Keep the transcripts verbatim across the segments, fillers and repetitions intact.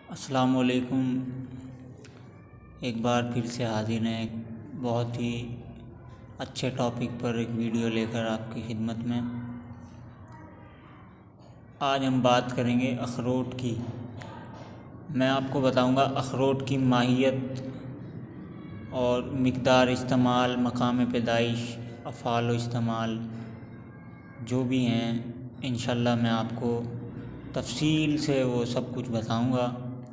अस्सलामुअलैकुम। एक बार फिर से हाजिर हैं एक बहुत ही अच्छे टॉपिक पर एक वीडियो लेकर आपकी खिदमत में। आज हम बात करेंगे अखरोट की। मैं आपको बताऊंगा अखरोट की माहियत और मिक़दार इस्तेमाल, मकाम पैदाइश, अफ़ाल व इस्तेमाल जो भी हैं, इंशाअल्लाह मैं आपको तफ़सील से वो सब कुछ बताऊंगा।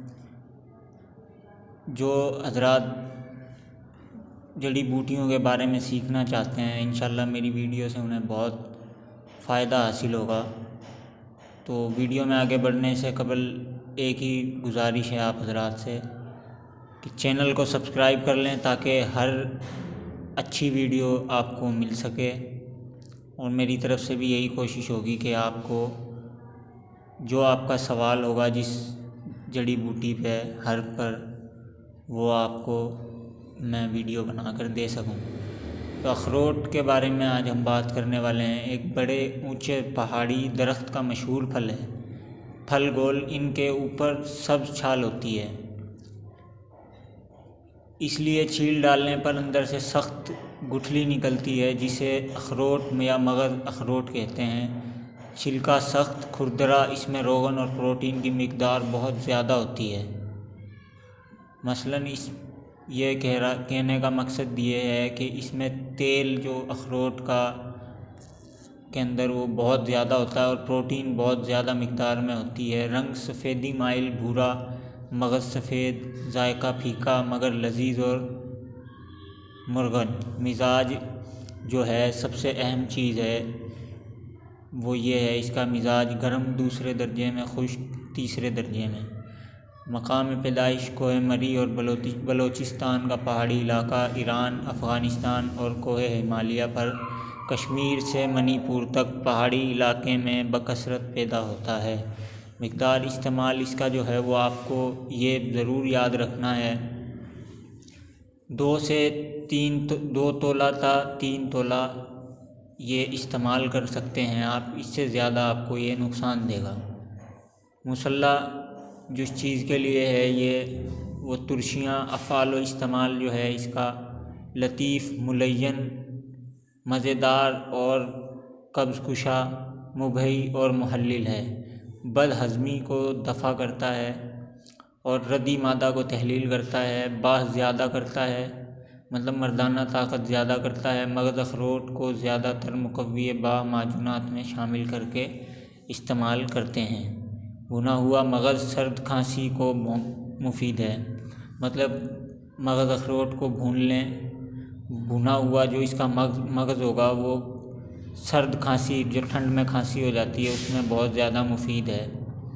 जो हज़रात जड़ी बूटियों के बारे में सीखना चाहते हैं, इंशाअल्लाह मेरी वीडियो से उन्हें बहुत फ़ायदा हासिल होगा। तो वीडियो में आगे बढ़ने से कबल एक ही गुजारिश है आप हज़रात से कि चैनल को सब्सक्राइब कर लें ताकि हर अच्छी वीडियो आपको मिल सके। और मेरी तरफ़ से भी यही कोशिश होगी कि आपको जो आपका सवाल होगा जिस जड़ी बूटी पे हर पर, वो आपको मैं वीडियो बनाकर दे सकूं। तो अखरोट के बारे में आज हम बात करने वाले हैं। एक बड़े ऊंचे पहाड़ी दरख्त का मशहूर फल है। फल गोल, इनके ऊपर सब्ज़ छाल होती है, इसलिए छील डालने पर अंदर से सख्त गुठली निकलती है जिसे अखरोट या मगज़ अखरोट कहते हैं। छिलका सख्त खुरदरा, इसमें रोगन और प्रोटीन की मिक़दार बहुत ज़्यादा होती है। मसलन इस ये कह रहा कहने का मकसद ये है कि इसमें तेल जो अखरोट का के अंदर वो बहुत ज़्यादा होता है और प्रोटीन बहुत ज़्यादा मिक़दार में होती है। रंग सफ़ेदी माइल भूरा, मगज़ सफ़ेद, जायका फीका मगर लजीज और मुरगन। मिजाज जो है सबसे अहम चीज़ है वो ये है, इसका मिजाज गर्म दूसरे दर्जे में, खुश्क तीसरे दर्जे में। मकाम पैदाइश कोह मरी और बलोचिस्तान का पहाड़ी इलाका, ईरान, अफ़गानिस्तान और कोह हिमालय पर कश्मीर से मणिपुर तक पहाड़ी इलाके में बकसरत पैदा होता है। मिक़दार इस्तेमाल इसका जो है वो आपको ये ज़रूर याद रखना है, दो से तीन तो, दो तोला था तीन तोला ये इस्तेमाल कर सकते हैं आप। इससे ज़्यादा आपको ये नुकसान देगा। मुसल्ला जिस चीज़ के लिए है ये वो तुर्शियाँ, अफ़ाल व इस्तेमाल जो है इसका लतीफ़, मुलय्यन, मज़ेदार और कब्ज़ कुशा, मुबही और मुहल्लिल है। बद हज़मी को दफ़ा करता है और रद्दी मादा को तहलील करता है। बास ज़्यादा करता है, मतलब मर्दाना ताकत ज़्यादा करता है। मगज़ अखरोट को ज़्यादातर मुक़व्वी बा माजूनात में शामिल करके इस्तेमाल करते हैं। भुना हुआ मगज़ सर्द खांसी को मुफीद है, मतलब मगज़ अखरोट को भून लें। भुना हुआ जो इसका मगज़ मगज़ होगा वो सर्द खांसी, जो ठंड में खांसी हो जाती है, उसमें बहुत ज़्यादा मुफीद है।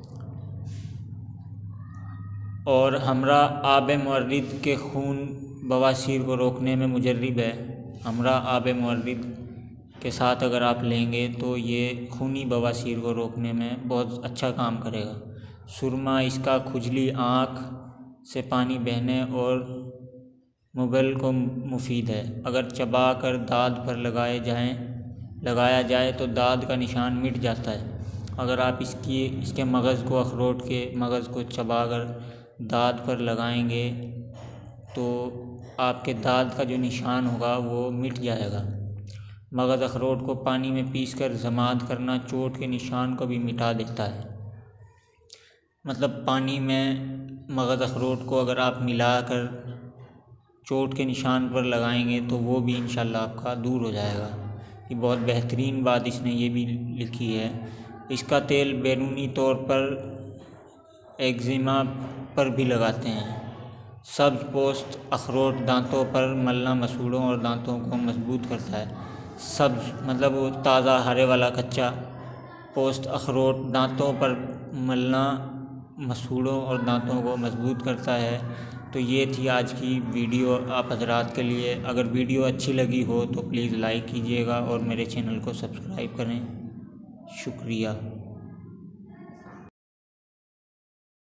और हमरा आब मुअर्रिद के खून बवासीर को रोकने में मुजर्रिब है। हमरा आब मुअर्रिद के साथ अगर आप लेंगे तो ये खूनी बवासीर को रोकने में बहुत अच्छा काम करेगा। सुरमा इसका खुजली, आँख से पानी बहने और मुगल को मुफीद है। अगर चबा कर दाद पर लगाए जाएं लगाया जाए तो दाद का निशान मिट जाता है। अगर आप इसकी इसके मगज़ को, अखरोट के मगज़ को चबा कर दाद पर लगाएंगे तो आपके दाद का जो निशान होगा वो मिट जाएगा। मगज़ अखरोट को पानी में पीसकर ज़माद करना चोट के निशान को भी मिटा देता है। मतलब पानी में मगज़ अखरोट को अगर आप मिलाकर चोट के निशान पर लगाएंगे तो वो भी इंशाअल्लाह आपका दूर हो जाएगा। ये बहुत बेहतरीन बात इसने ये भी लिखी है। इसका तेल बैरूनी तौर पर एक्जिमा पर भी लगाते हैं। सब्ज़ पोस्त अखरोट दांतों पर मलना मसूड़ों और दांतों को मजबूत करता है। सब्ज़ मतलब वो ताज़ा हरे वाला कच्चा पोस्त अखरोट दांतों पर मलना मसूड़ों और दांतों को मजबूत करता है। तो ये थी आज की वीडियो आप हज़रात के लिए। अगर वीडियो अच्छी लगी हो तो प्लीज़ लाइक कीजिएगा और मेरे चैनल को सब्सक्राइब करें। शुक्रिया।